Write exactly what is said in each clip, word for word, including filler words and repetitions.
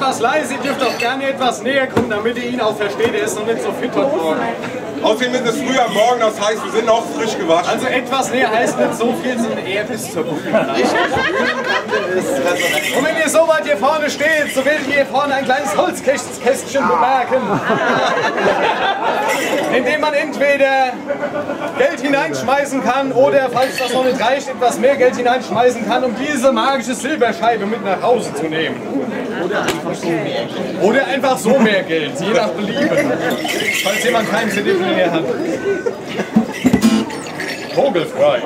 etwas leise, ihr dürft auch gerne etwas näher kommen, damit ihr ihn auch versteht, er ist noch nicht so fit heute Morgen. Außerdem ist es früh am Morgen, das heißt, wir sind auch frisch gewaschen. Also etwas näher heißt nicht so viel, sondern eher bis zur Bühnenkante. Und wenn ihr so weit hier vorne steht, so werdet ihr hier vorne ein kleines Holzkästchen bemerken. Indem man entweder Geld hineinschmeißen kann oder, falls das noch nicht reicht, etwas mehr Geld hineinschmeißen kann, um diese magische Silberscheibe mit nach Hause zu nehmen. Oder einfach so mehr Geld. Oder einfach so mehr Geld, je nach Belieben. Falls jemand keinen C D-Player hat. Vogelfrei.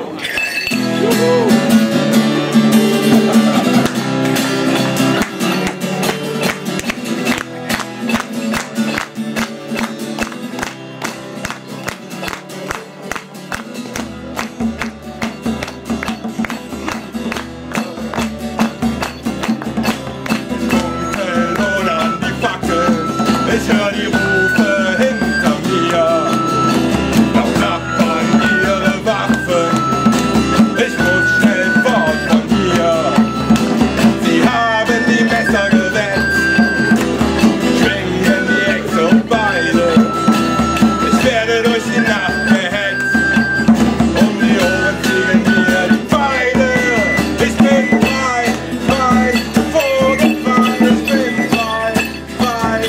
Ich höre die Rufe hinter mir, doch Nachbarn ihre Waffen. Ich muss schnell fort von hier. Sie haben die Messer gesetzt, schwingen die Äxte und Beile. Ich werde durch die Nacht gehetzt, um die Ohren ziehen mir die Pfeile. Ich bin frei, frei, vogelfrei, ich bin frei, frei.